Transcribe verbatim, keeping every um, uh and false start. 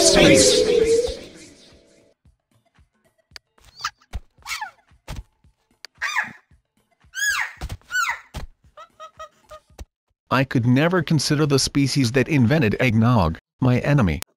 space. I could never consider the species that invented eggnog my enemy.